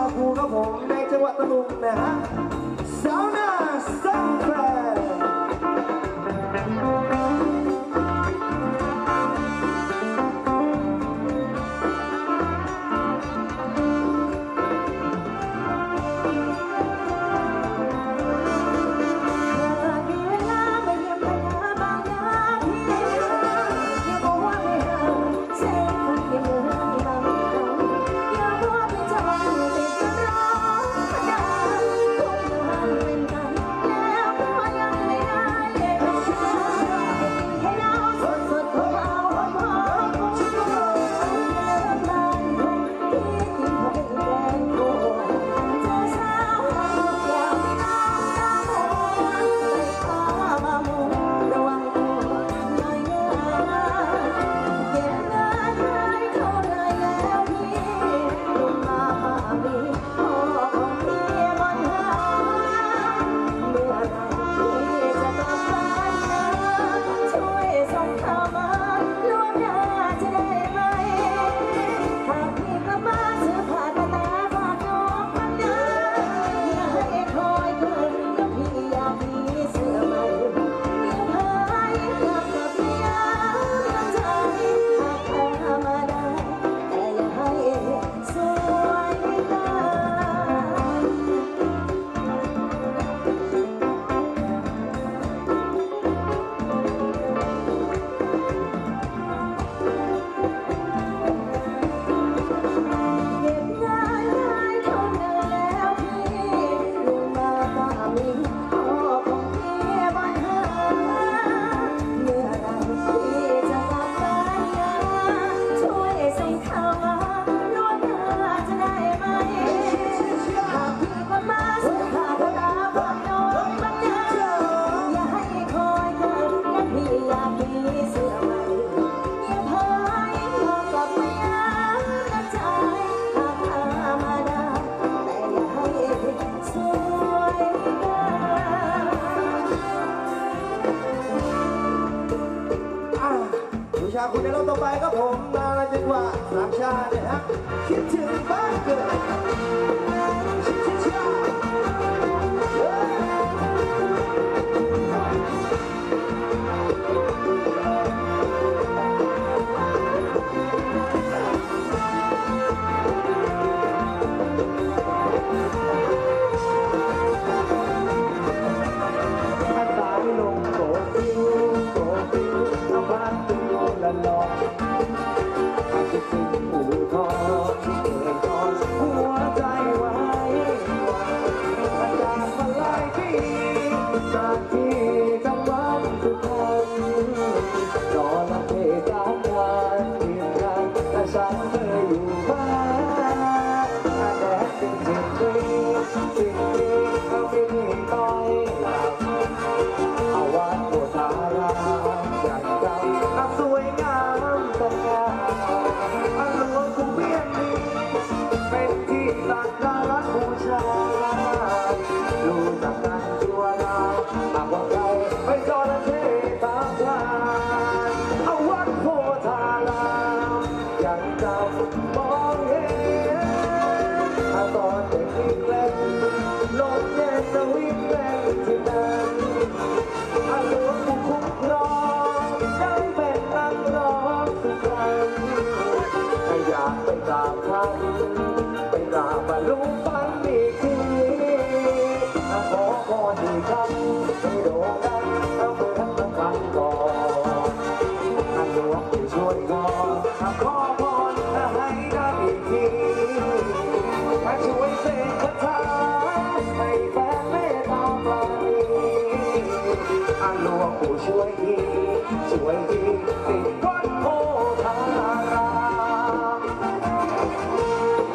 ภูครับผมในจังหวัดตะลุงนะฮะสาวนาซังแฟคุณในรอบต่อไปก็ผมมาแล้วจังหวะสามชาเนี่ยฮะคิดถึงบ้านเกิดไปกราบมาลุงฟังอีกทีขอพรอีกครั้งให้โด่งดังเอาเมื่อทั้งครั้งก่อนท่านหลวงผู้ช่วยก่อนขอพรให้ได้อีกทีมาช่วยเสกคาถาให้แฟนเมตตาปราณีท่านหลวงผู้ช่วยทีติดวัดโพธาราม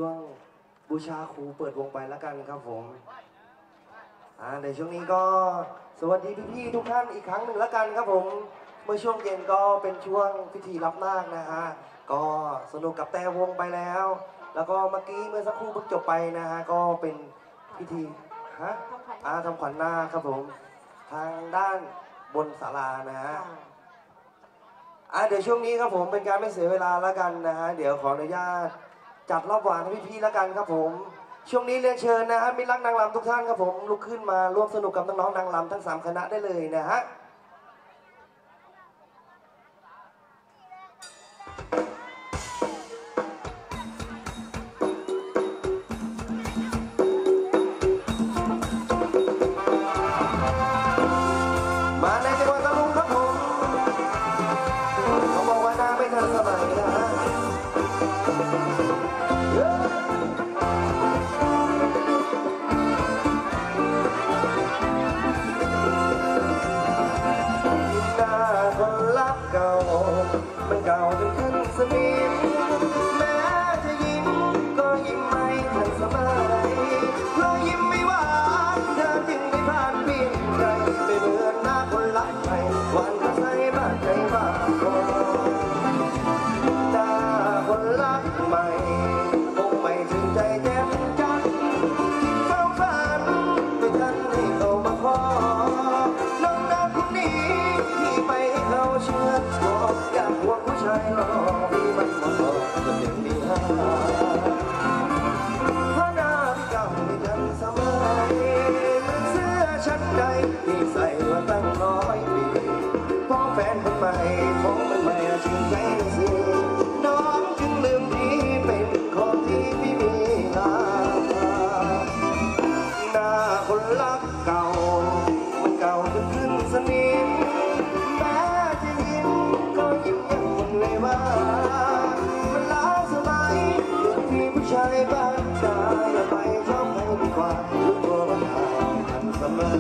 ช่วงบูชาครูเปิดวงไปแล้วกันครับผมในช่วงนี้ก็สวัสดีพี่ๆทุกท่านอีกครั้งหนึ่งแล้วกันครับผมเมื่อช่วงเย็นก็เป็นช่วงพิธีรับนาคนะฮะก็สนุกกับแต่วงไปแล้ว แล้วก็เมื่อกี้เมื่อสักครู่เพิ่งจบไปนะฮะก็เป็นพิธีทำขวัญนาคครับผมทางด้านบนศาลานะฮะเดี๋ยวช่วงนี้ครับผมเป็นการไม่เสียเวลาแล้วกันนะฮะเดี๋ยวขออนุญาตจัดรอบหวานให้พี่ๆแล้วกันครับผมช่วงนี้เรียนเชิญนะฮะมิตรรักนางรำทุกท่านครับผมลุกขึ้นมาร่วมสนุกกับน้องๆนางรำทั้ง3คณะได้เลยนะฮะมาในจังหวัดตะลุงครับผมเขาบอกว่าหน้าไม่ทันสมัยนะฮะเก่ามันเก่าจนขึ้นสนิมแม้จะยิ้มก็ยิ้มไม่ทันสมัยเพราะยิ้มไม่หวานเธอจึงไม่ผ่านเปลี่ยนใจไม่เหมือนหน้าคนรักใครหวานก็ใส่บ้านใจบ้านหน้าคนรักใหม่คงไม่ถึงใจแจ่มจันเฝ้าฝันไม่ทันให้เขามาขอน้องน้ำคนนี้ที่ไปให้เขาเชื่อบอกอยากห่วงผู้ชายหล่อที่มันเหมาะสมจะเป็นดีฮะเพราะหน้าพี่เก่าไม่ทันสมัยเหมือนเสื้อชั้นในที่ใส่มาตั้ง100 ปีพอแฟนคนใหม่ของมันใหม่ชื่นใจสิน้องจึงลืมที่เป็นของที่ไม่มีค่าหน้าคนรักเก่ามันเก่าจนขึ้นสนิมแม้จะยิ้มก็ยิ้มยังคงเลยว่ามันล้าสบายอยู่ที่ผู้ชายบ้านตาอย่าไปชอบใครดีกว่ารู้ตัวว่าทางทันเสมอ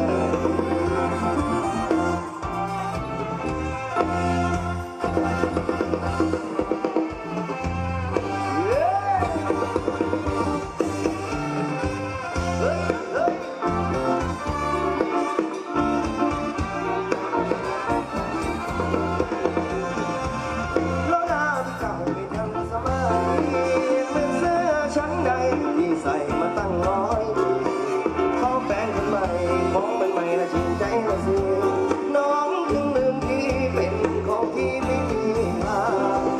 ใส่มาตั้ง100 ปีพอแฟนคนใหม่ของมันใหม่ละชื่นใจละสิน้องถึงลืมที่เป็นของที่ไม่มีค่า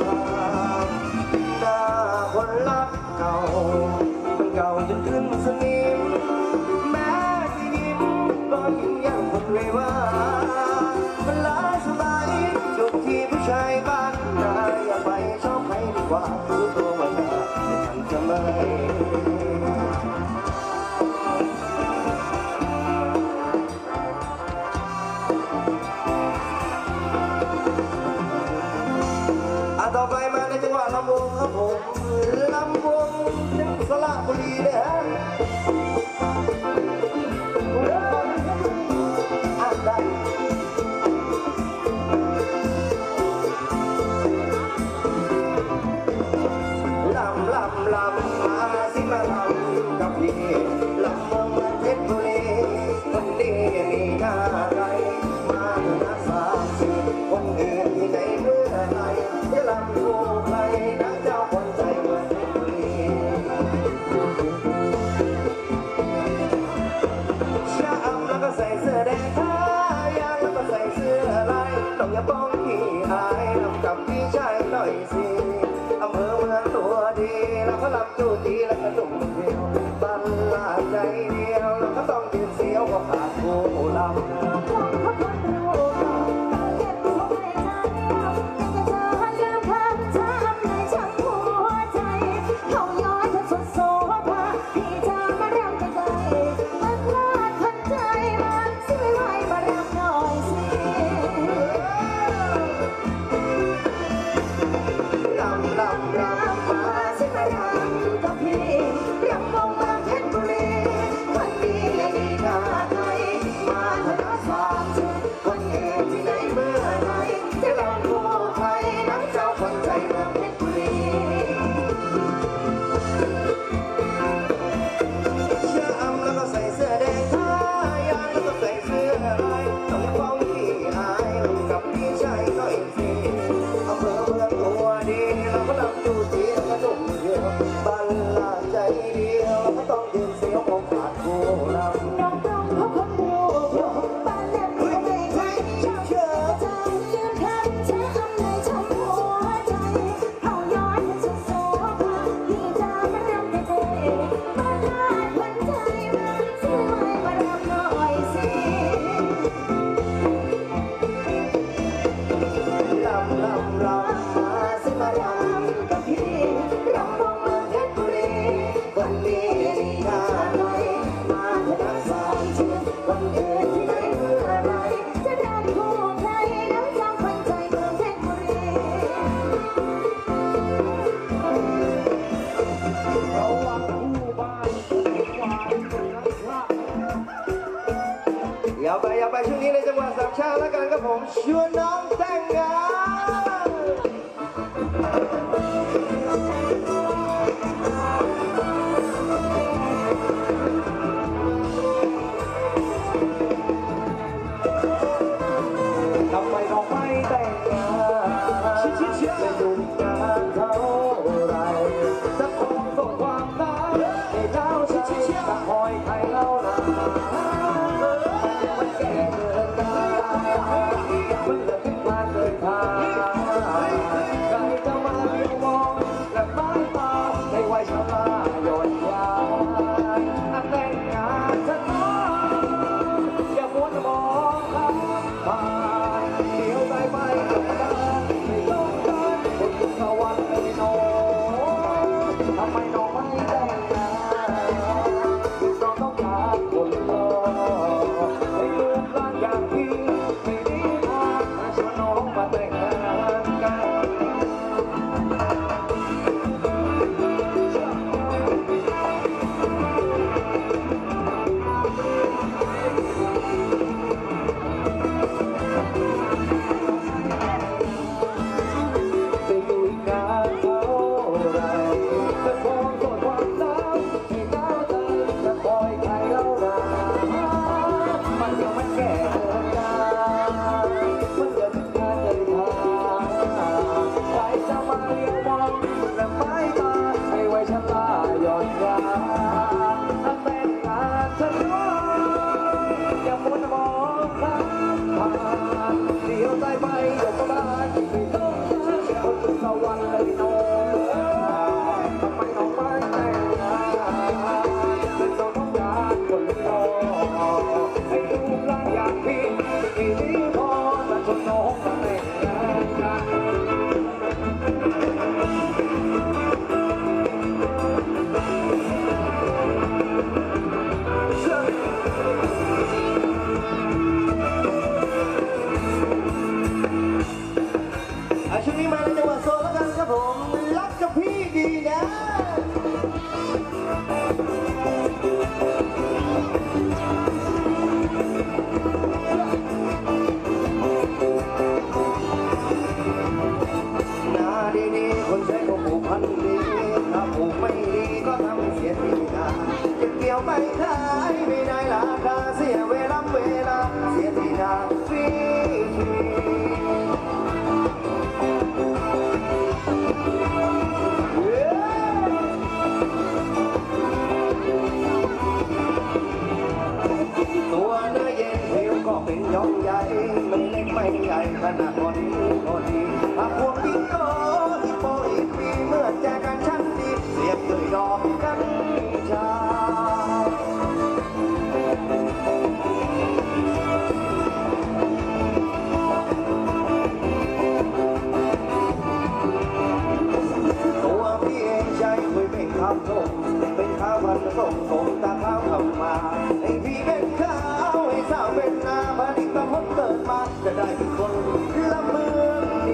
หน้าคนรักเก่ามันเก่าจนขึ้นสนิมแม้จะยิ้มก็ยิ้มยังคงเลยว่ามันล้าสบายอยู่ที่ผู้ชายบ้านนาอย่าไปชอบใครดีกว่ารู้ตัวว่าหน้าไม่ทันสมัยต่อไปมาในจังหวัดลำวงครับผมลำวงสระบุรีนะฮะได้ลำมาสิมาลำกับพี่ลำวงมันเพชรบุรีคนดีมีหน้าไรมาเถอะนะ30คนอื่นที่ไหนเมื่อไรจะลำคู่ใครนะเจ้าคนใจเหมือนเพชรบุรีชะอำแล้วก็ใส่เสื้อแดงขายางแล้วก็ใส่เสื้อลายต้องอย่าป้องพี่อายลำกับพี่ชายหน่อยสิอำเภอเมืองตัวดีแล้วก็ลำจูดีแล้วก็ดุ่มเดียวบันลาใจเดียวแล้วก็ต้องยืนเสียวก็ขาดคู่ลำนี้ในจังหวัดสามชาติแล้วกันครับผมชวนน้องแต่งงาน ทำไมน้องไม่แต่งงานไม่ดูงานเท่าไรจะคงส่งความรักให้เจ้าชายจะคอยใครเล่านะมันแก่เกินกามันเหลือขึ้นมาเกินทางใครจะมาเลี้ยวมองและไม้ตาในวัยชราหย่อนยานแต่งงานฉันน้องอย่ามัวแต่มองข้ามผ่านเดี๋ยวได้ไหมจบกันไม่ต้องการคนสวรรค์ไม่นอนทำไมน้องไม่แต่งงานน้องต้องการคนรอให้ลูกหลานอย่างพี่ไม่ดีพอชวนน้องมาแต่งงานกัน จะอยู่อีกนานเท่าไรจะคงโสดความหนาวให้หนาวใจจะคอยใครเล่านามันยังไม่แก่เกินกาลมันเหลือถึงงานเลยทางใครจะมาเลี้ยวมองและไม้ตาให้ไว้ชะลาหย่อนยานแต่งงานฉันน้องอย่ามัวแต่มองข้ามผ่านเดี๋ยวได้ไหมยกบ้านไม่ต้องการคนสวรรค์เลยน้องทำไมน้องไม่แต่งงานเป็นน้องต้องการคนรอให้ลูกหลานอย่างพี่ไม่ดีพอแต่ชวนน้องมาแต่งงานกัน ช่วงนี้มาในจังหวัดโซนแล้วกันครับผมรักกับพี่ดีนะนาดีๆคนใช้ก็ผูกพันดีถ้าผูกไม่ดีก็ทำเสียทีนาจะเกี่ยวไม่ขายไม่ได้ราคาเสียเวลาเสียทีนาฟรี ตัวเนื้อเย็นผิวก็เป็นย่อมใหญ่ไม่เล็กไม่ใหญ่ขนาดพอดีพอดีถ้าพวกพี่โตอีโปอีปีเมื่อแจกันชั้นดีเสียบด้วยดอกกัญชาตัวพี่เองใจคุยเป็นคำชมเป็นข้าวพันส่งส่งตาข้าวทำมาให้พี่เป็นข้าวให้สาวเป็นนาผลิตผลเกิดมาจะได้เป็นคนละเมืองดี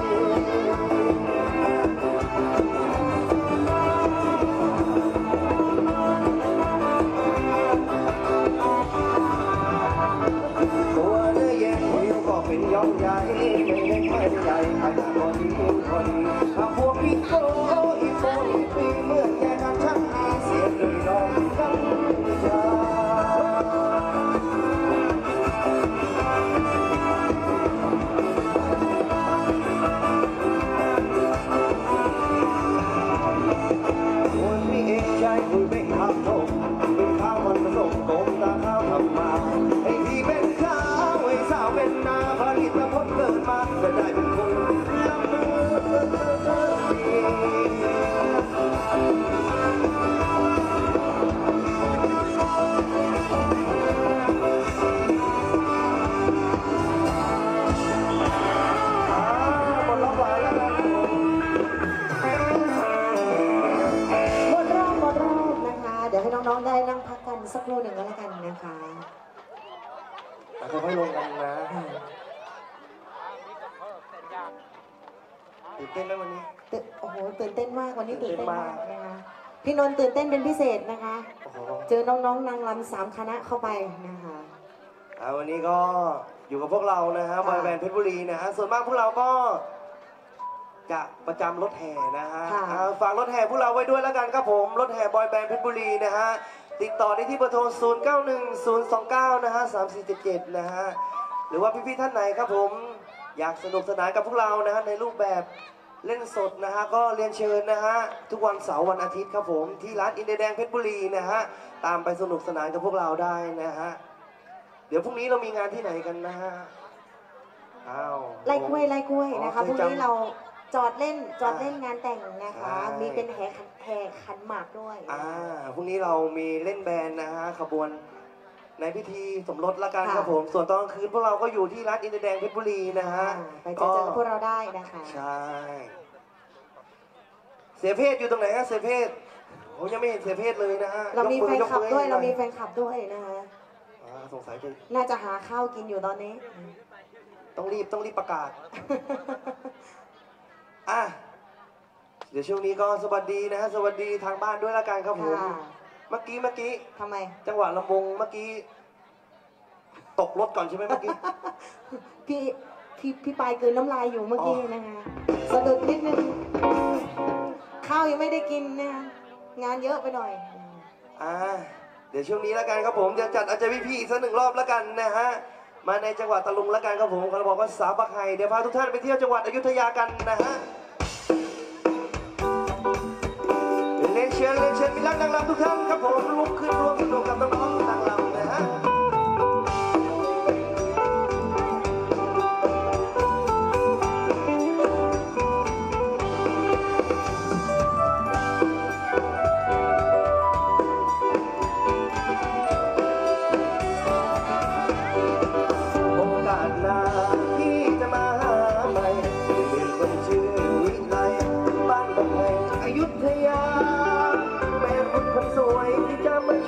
ตัวเนื้อเย็นผิวก็เป็นย่อมใหญ่ไม่เล็กไม่ใหญ่ขนาดพอดีพอดีถ้าพวกพี่โตอีโปอีปีเมื่อแกกันช่างดีเสียเลยดอกกัญชา คนพี่เองใจคุยเป็นคำชมเป็นข้าวมันผสมกลมตาข้าวทำมาให้พี่เป็นข้าวให้สาวเป็นนาผลิตผลเกิดมาจะได้เป็นคนละเมืองหมดแล้วหวานแล้วนะหมดรอบนะคะ เดี๋ยวให้น้องๆได้นั่งพักกันสักครู่หนึ่งก็แล้วกันนะคะแต่ค่อยๆลงกันนะตื่นเต้นไหมวันนี้โอ้โหตื่นเต้นมากวันนี้ตื่นเต้นมากตื่นเต้นมากนะคะพี่นนท์ตื่นเต้นเป็นพิเศษนะคะโอ้โหเจอน้องๆนางรำ3 คณะเข้าไปนะคะวันนี้ก็อยู่กับพวกเรานะฮะบอยแบนด์เพชรบุรีนะฮะส่วนมากพวกเราก็จะประจำรถแห่นะฮะฝากรถแห่พวกเราไว้ด้วยแล้วกันครับผมรถแห่บอยแบนด์เพชรบุรีนะฮะติดต่อได้ที่เบอร์โทร 091029 นะฮะ 3477 นะฮะหรือว่าพี่ๆท่านไหนครับผมอยากสนุกสนานกับพวกเรานะฮะในรูปแบบเล่นสดนะฮะก็เรียนเชิญนะฮะทุกวันเสาร์วันอาทิตย์ครับผมที่ร้านอินเดียแดงเพชรบุรีนะฮะตามไปสนุกสนานกับพวกเราได้นะฮะเดี๋ยวพรุ่งนี้เรามีงานที่ไหนกันนะฮะไล่กล้วยนะคะพรุ่งนี้เราจอดเล่นงานแต่งนะคะ มีเป็นแห่ขันหมากด้วยพรุ่งนี้เรามีเล่นแบนด์นะฮะขบวนในพิธีสมรสละกันครับผมส่วนตอนกลางคืนพวกเราก็อยู่ที่ร้านอินเดียแดงเพชรบุรีนะฮะไปเจอพวกเราได้นะคะใช่เสียเพศอยู่ตรงไหนฮะเสียเพศผมยังไม่เห็นเสียเพศเลยนะฮะเรามีแฟนคลับด้วยนะคะสงสัยจะน่าจะหาข้าวกินอยู่ตอนนี้ต้องรีบประกาศเดี๋ยวช่วงนี้ก็สวัสดีนะฮะสวัสดีทางบ้านด้วยละกันครับผมเมื่อกี้ทำไมจังหวะลำวงเมื่อกี้ตกรถก่อนใช่ไหมเมื่อกี้พี่ปายกลืนน้ำลายอยู่เมื่อกี้นะคะสะดุดนิดนึงข้าวยังไม่ได้กินนะงานเยอะไปหน่อยเดี๋ยวช่วงนี้ละกันครับผมจะจัดอาจารย์พี่อีกสัก1 รอบละกันนะฮะมาในจังหวัดตะลุงละกันครับผมเขาบอกว่าสาวปักไห่เดี๋ยวพาทุกท่านไปเที่ยวจังหวัดอยุธยากันนะฮะเรียนเชิญมีรักนางรำทุกท่านครับผมลุกขึ้นร่วมสนุกกับน้องๆนางรำนะฮะอยุธยาแม่คุณคนสวยที่จะมา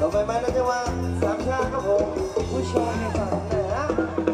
ต่อไปมาแล้วจะว่าสามชาครับผมผู้ชายในฝันนะฮะ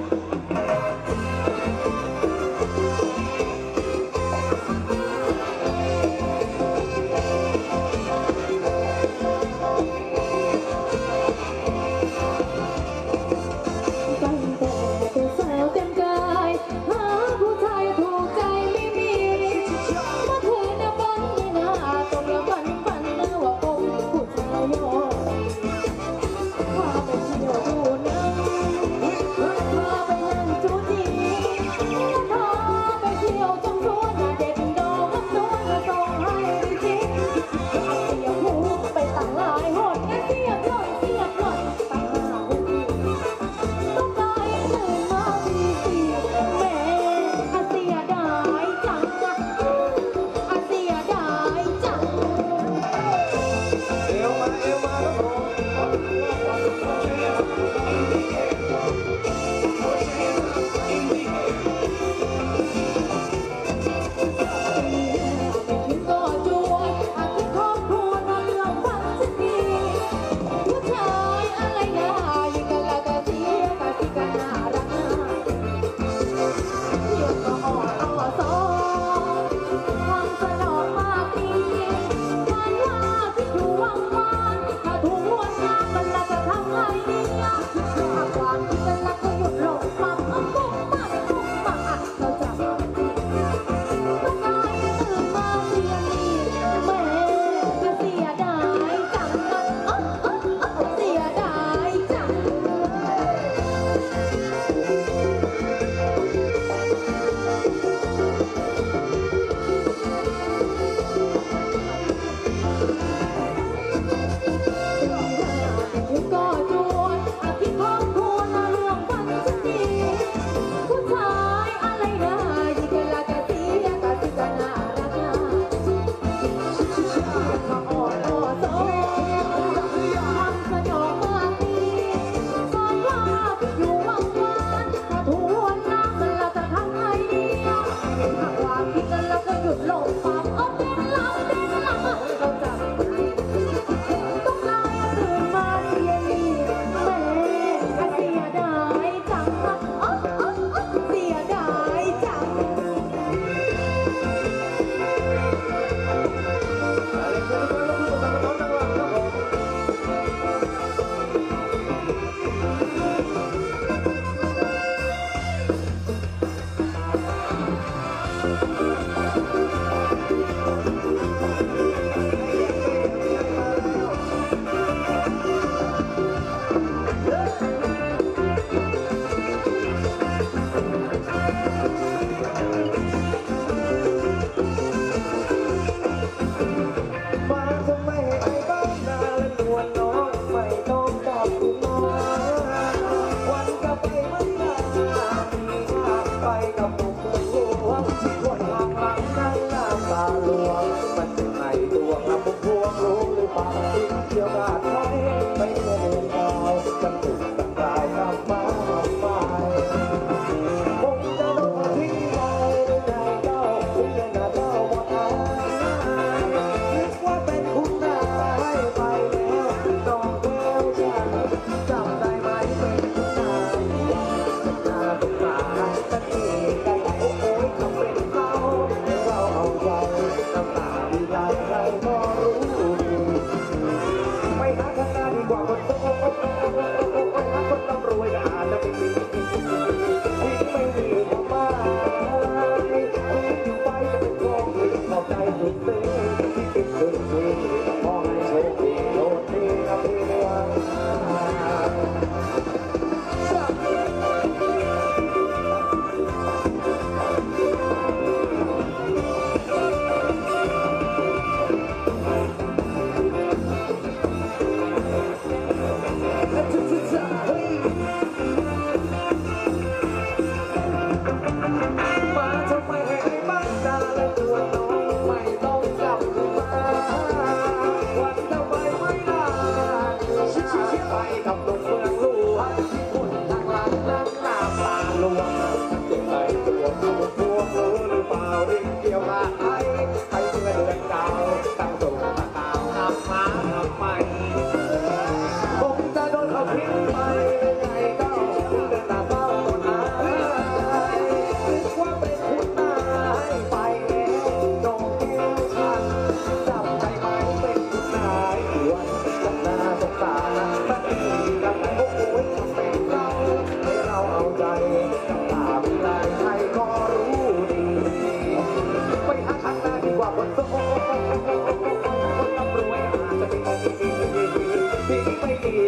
ตั้งแต่เป็นสาวเต็มกายหาผู้ชายถูกใจไม่มีมาเธอนะบังไม่น่าต้องระบันฝันนะว่าคงผู้ชายยอมพาไปเที่ยวดูหนังพาไปนั่งจูจีพาไปเที่ยวจงสวนเด็ดดอกน้ำนวลมาส่งให้จริงเอาเสียหูไปตั้งหลายหนงั้นเสียบหน่อยตั้งหาหู ต้องได้ตื่นมาทีสี่แม่อาเสียดายจังอาเสียดายจังเอวมาครับผมถึงก็จวนอาจจะครอบครัวนอนหลับฝันสักทีผู้ชายอะไรนะยิ่งกันละกะเสียกะสิกันน่ารักนะเรียกก็อ่อนอ่อซอทำสนองมากจริงๆฝันว่าที่อยู่วังวานถ้าถูกวนงานมันน่าจะทำไงดีล่ะ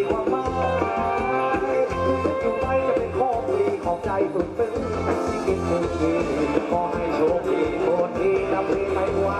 ความหมายอยู่ไปจะเป็นของดีของใจสุดซึ้งแต่ที่กินมือทีขอให้โชคดีโชคดีนับปีไม่ว่า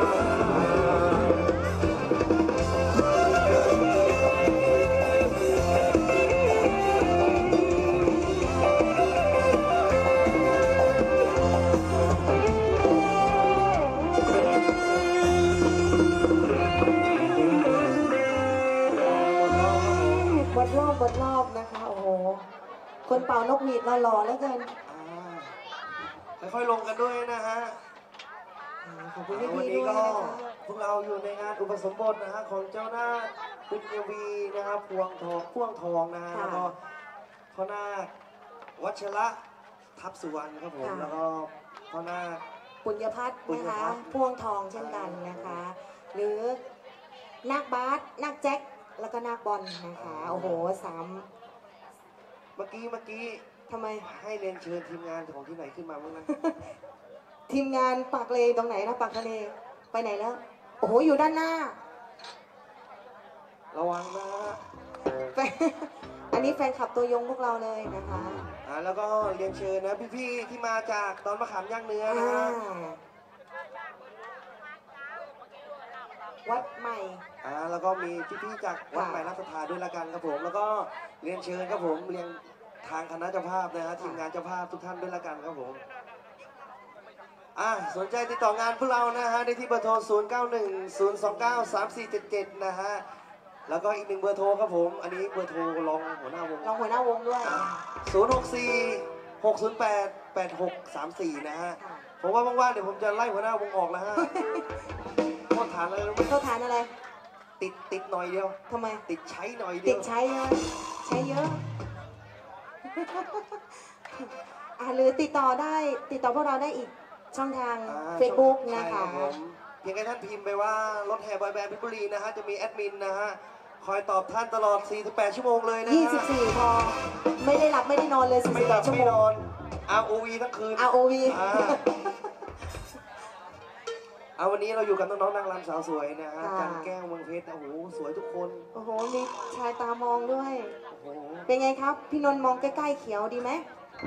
บทรอบนะคะ โอ้โห คนเป่านกหวีดหล่อๆแล้วเกินค่อยๆลงกันด้วยนะฮะขอบคุณวันพี่ๆนี้ด้วยก็นะคะพวกเราอยู่ในงานอุปสมบทนะฮะของเจ้าหน้าปุญญวีนะครับพวงทองนะฮะแล้วก็พ่อนาควัชระทับสุวรรณครับผมแล้วก็พ่อนาคปุญญพัฒน์ปุญนะญคะพัฒน์พ่วงทองเช่นกันนะคะ หรือนาคบาสนาคแจ็คแล้วก็นาคบอลนะคะ โอ้โหสามเมื่อกี้ทำไมให้เรียนเชิญทีมงานของที่ไหนขึ้นมาบ้างนะทีมงานปากเลตรงไหนนะปากทะเลไปไหนแล้ว โอ้โหอยู่ด้านหน้าระวังนะฮะแฟนอันนี้แฟนคลับตัวยงพวกเราเลยนะคะแล้วก็เรียนเชิญนะพี่ๆที่มาจากดอนมะขามย่างเนื้อนะอ่าฮะวัดใหม่แล้วก็มีพี่ๆจากวัดใหม่ราชธาด้วยละกันครับผมแล้วก็เรียนเชิญครับผมเรียนทางคณะเจ้าภาพนะฮะทีมงานเจ้าภาพทุกท่านด้วยละกันครับผมสนใจติดต่องานพวกเรานะฮะได้ที่เบอร์โทร 0910293477 นะฮะแล้วก็อีกหนึ่งเบอร์โทรครับผมอันนี้เบอร์โทรรองหัวหน้าวงรองหัวหน้าวงด้วย 064-608-8634 นะฮะผมว่าว่างๆเดี๋ยวผมจะไล่หัวหน้าวงออกแล้วฮะโทษฐานอะไรรู้ไหมเข้าฐานอะไรติดหน่อยเดียวทำไมติดใช้หน่อยเดีติยดวใช้เยอะใช้เยอะ หรือติดต่อพวกเราได้อีกช่องทาง Facebook นะคะใช่รับผมเพียงแค่ท่านพิมพ์ไปว่ารถแห่บอยแบนด์เพชรบุรีนะฮะจะมีแอดมินนะฮะคอยตอบท่านตลอด 48 ชั่วโมงเลยนะฮะ 24 พอ ไม่ได้หลับไม่ได้นอนเลยไม่หลับ 48 ชั่วไม่โมนงอน ROV ทั้งคืน ROV วันนี้เราอยู่กับน้องๆนางรำสาวสวยนะฮะค่ะจันแก้วเมืองเพชรโอ้โหสวยทุกคนโอ้โห มีชายตามองด้วยโอ้โหเป็นไงครับ พี่นนท์มองใกล้ๆเขียวดีไหม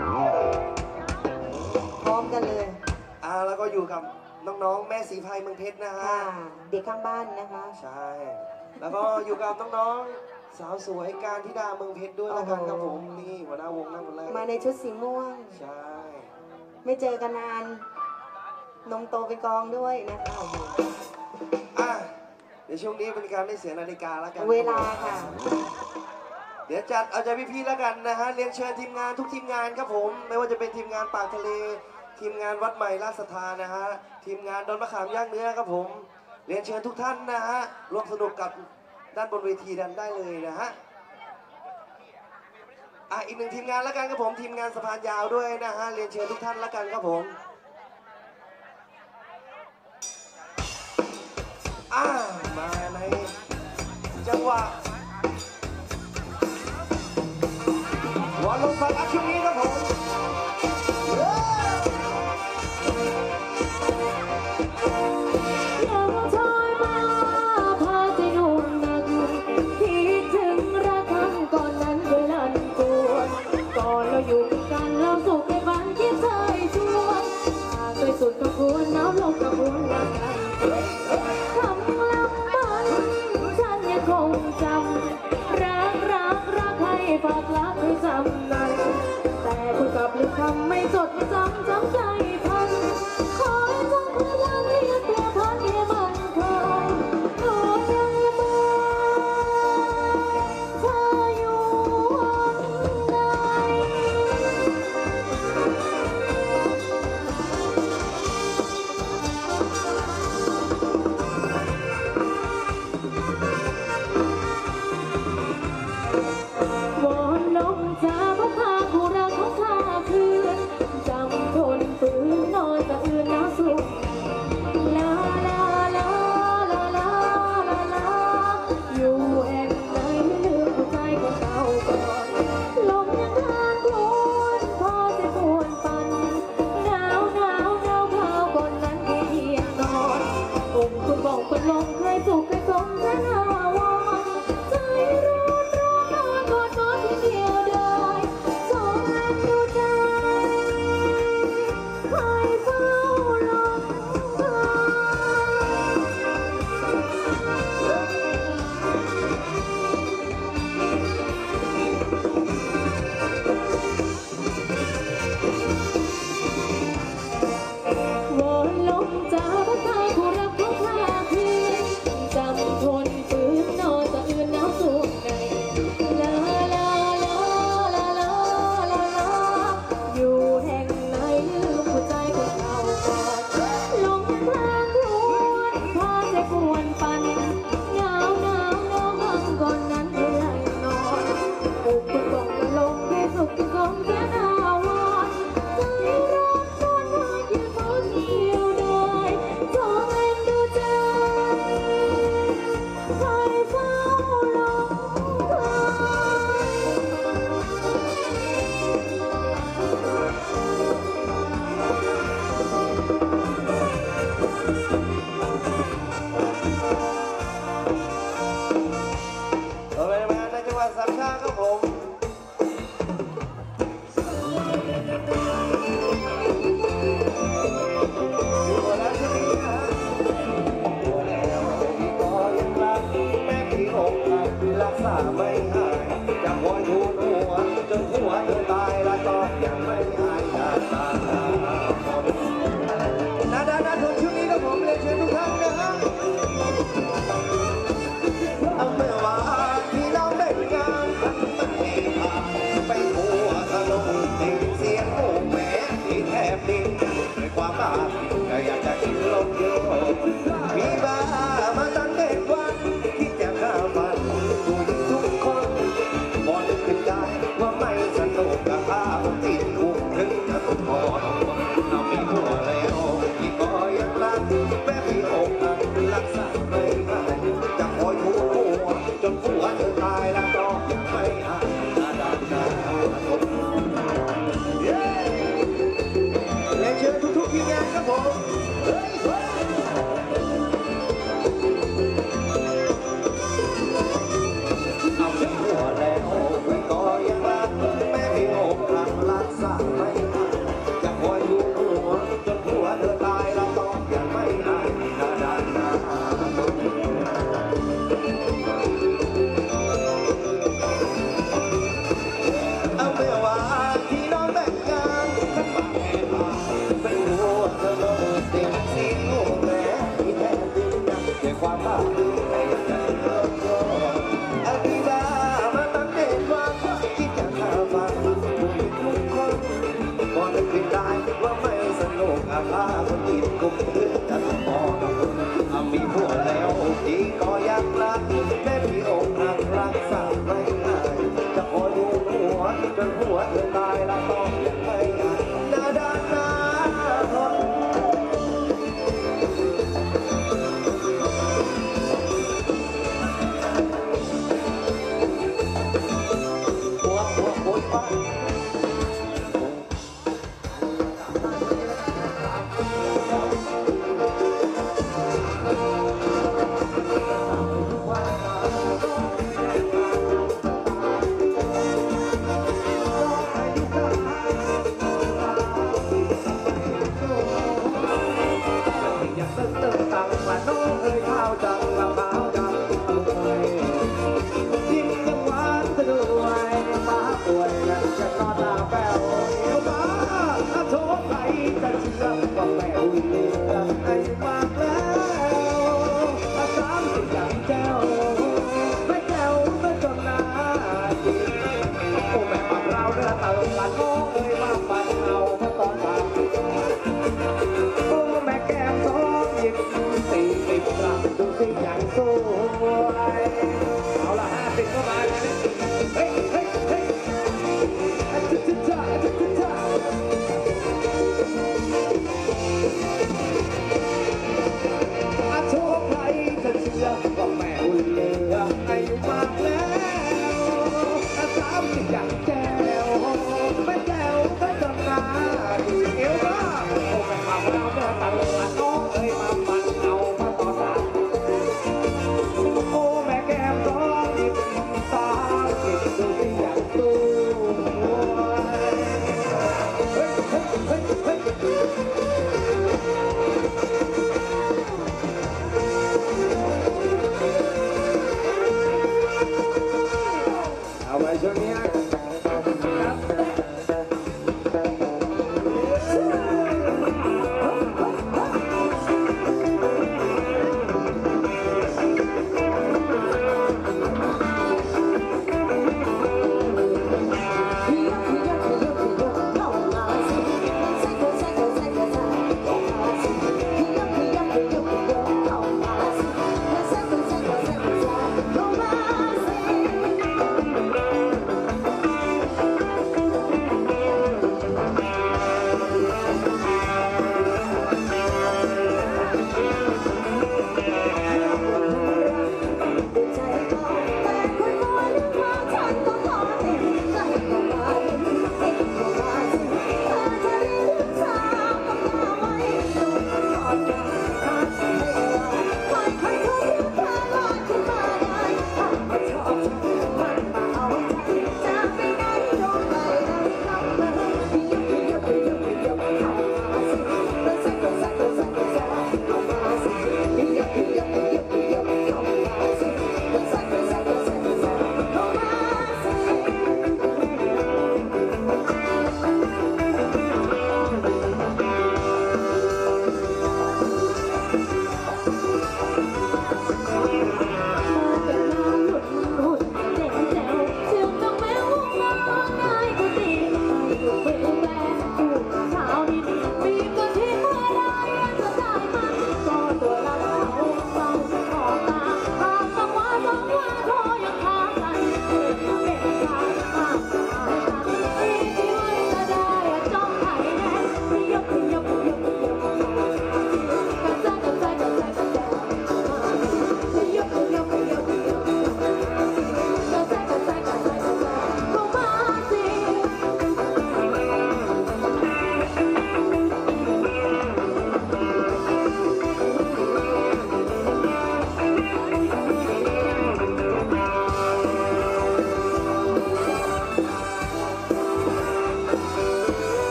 พร้อมกันเลยแล้วก็อยู่กับน้องๆแม่สีไพรเมืองเพชรนะฮะค่ะ เด็กข้างบ้านนะคะใช่ แล้วก็อยู่กับน้องๆสาวสวยการธิดาเมืองเพชรด้วยละกันครับผมนี่หัวหน้าวงนั่งคนแรกมาในชุดสีม่วงใช่ไม่เจอกันนาน นมโตเป็นกองด้วยนะคะโอ้โหเดี๋ยวช่วงนี้เป็นการได้เสียนาฬิกาแล้วกันเวลาค่ะเดี๋ยวจัดเอาใจพี่ๆแล้วกันนะฮะเรียนเชิญทีมงานทุกทีมงานครับผมไม่ว่าจะเป็นทีมงานปากทะเล ทีมงานวัดใหม่ราชศรัทธานะฮะทีมงานดอนมะขามย่างเนื้อครับผมเรียนเชิญทุกท่านนะฮะร่วมสนุกกับด้านบนเวทีดันได้เลยนะฮะอีกหนึ่งทีมงานแล้วกันครับผมทีมงานสะพานยาวด้วยนะฮะเรียนเชิญทุกท่านแล้วกันครับผมมาในจังหวะวันลงฟังอัพช่วงนี้ครับผมยังทอยมาพาใจหนุ่มหนักคิดถึงรักครั้งก่อนนั้นด้วยลันปวดก่อนเราอยู่กันเราสุขในฝันที่เคยชวนหากไปสุดกระบวนน้ำลงกระบวนรักกันคำลำพันฉันยังคงจำรักให้ฝากรักให้จำนั้นแต่คุณกลับลืมคำไม่จดไม่จำใจพันขอให้จำพลังที่ยังเปลี่ยนพันให้มันคงขอยังมาเธออยู่วันใด วอนน้องจ๋าพระพาผู้รักของข้าคืนจำโทหวัดสามชาครับผม อยู่แล้วใช่ไหมฮะอยู่แล้วพี่ก็ยังรักแม่พี่อกหักรักษาไม่หายจะคอยดูหัวจนหัวเธอตายแล้วก็ยังไม่หายจากตานาทนชุดนี้นะผมเรียนเชิญทุกท่านนะฮะเอาเมื่อวานที่เราได้งานกันตั้งเองไปหัวทะลุทิ้งเสียงโอ้แม่ที่แทบดิ้นด้วยความบ้าก็อยากจะกินลมเยอะมีบ้ามาตั้งแต่วันที่จะฆ่ามันผู้หญิงทุกคนบอลขึ้นได้ว่าไม่สนุกกับภาพติดคุกถึงจะต้องพอเรามีผัวแล้วที่ก็ยังรักแม่พี่อกหักรักษาไม่หายจะคอยถูหัวจนผัวเธอตายแล้วก็ยังไม่หายและเชิญทุกๆทีมงานครับผมเฮ้ยเอาไม่หัวแล้วไม่ก็ยังรักแม่พี่อกหักรักษาไม่หายจะคอยดูหัวจนผัวเธอตายแล้วก็ยังไม่หายเอาเมื่อวานที่น้องแบ่งงานฉันมาแอบมาเป็นหัวเธอลงเต็มที่โง่แม่ที่แท้จริงนะด้วยความบ้าไม่อยากจะเลิกก็อธิบายมาตั้งแต่วันที่จะฆ่าฟันผู้หญิงทุกคนพอนึกขึ้นได้ว่าไม่สนุกอาภาคนติดคุกถึงจะต้องพอมีผัวแล้วที่ก็ยังรักแม่พี่อกหักรักษาไม่หายจะคอยดูหัวจนหัวเธอตายแล้วต้องยังไม่หายนาทนหัวป้าเอาละ50เข้ามาเลยเฮ้ยโชคใครจะเชื่อว่าแม่อุ่นเหลืออายุมากแล้ว30อย่างแก้วแม่แก้วก็จำหน้าดูเอวบ้าโอ้แม่มาเราเมื่อตลอดน้องเอ้ยมาปั่นเอามาต่อสายโอ้แม่แก้มร้องยิ้มตาเก็บดูสิอย่างตู้เฮ้ยเอาไปช่วงนี้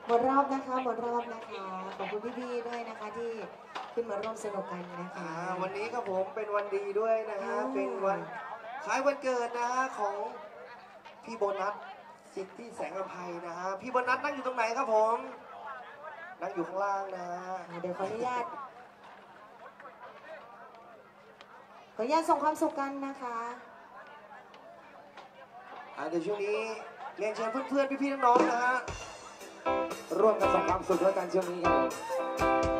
หมดรอบนะคะหมดรอบนะคะ ขอบคุณพี่ๆด้วยนะคะที่ขึ้นมาร่วมสนุกกันนะคะวันนี้ครับผมเป็นวันดีด้วยนะฮะเป็นวันคล้ายวันเกิดนะฮะของพี่โบนัสสิทธิแสงอภัยนะฮะพี่โบนัสนั่งอยู่ตรงไหนครับผมนั่งอยู่ข้างล่างนะฮะเดี๋ยวขออนุญาตส่งความสุขกันนะคะเดี๋ยวช่วงนี้เรียนเชิญเพื่อนๆพี่ๆน้องๆนะฮะร่วมกันส่งความสุขแล้วกันช่วงนี้ครับ